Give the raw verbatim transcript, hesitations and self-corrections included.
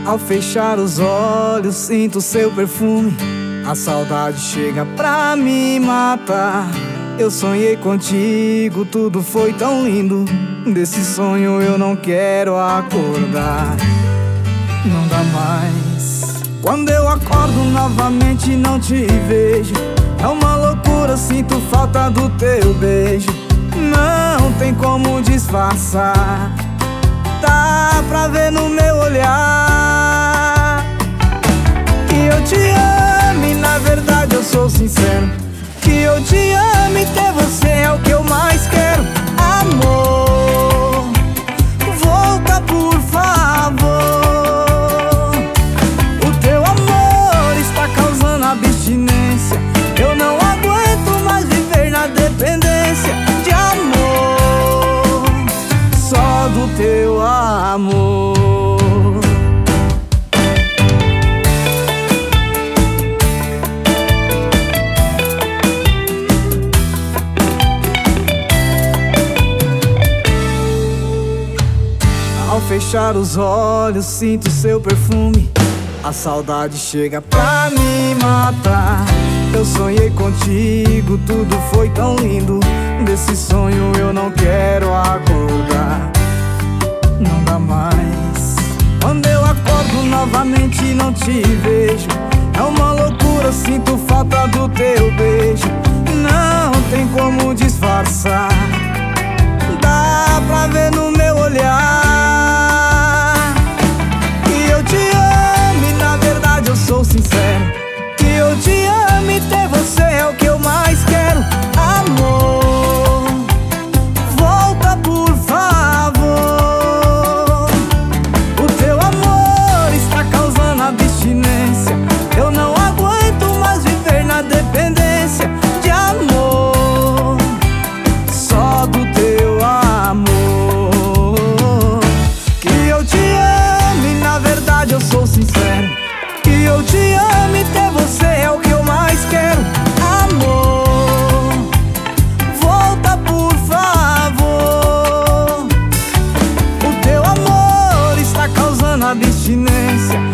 Ao fechar os olhos, sinto seu perfume. A saudade chega pra me matar. Eu sonhei contigo, tudo foi tão lindo. Desse sonho eu não quero acordar. Não dá mais. Quando eu acordo novamente e não te vejo, é uma loucura, sinto falta do teu beijo. Não tem como disfarçar, dá pra ver no meu olhar que eu te amo e na verdade eu sou sincero. Que eu te amo e ter você é o que eu mais quero. Amor, volta por favor. O teu amor está causando abstinência. Eu não aguento mais viver na dependência de amor, só do teu amor. Ao fechar os olhos, sinto seu perfume. A saudade chega pra me matar. Eu sonhei contigo, tudo foi tão lindo. Desse sonho eu não quero acordar. Não dá mais. Quando eu acordo novamente e não te vejo, é uma loucura, sinto falta do teu beijo. Não tem como disfarçar, dá pra ver no meu olhar que eu te amo e na verdade eu sou sincero. Que eu te amo e ter você é o que eu mais quero. Amor, volta por favor. O teu amor está causando abstinência. Eu não aguento mais viver na dependência de amor, só do teu amor. Que eu te amo e na verdade eu sou sincero. Que eu te amo e ter você é o que eu mais quero. Amor, volta por favor. O teu amor está causando abstinência.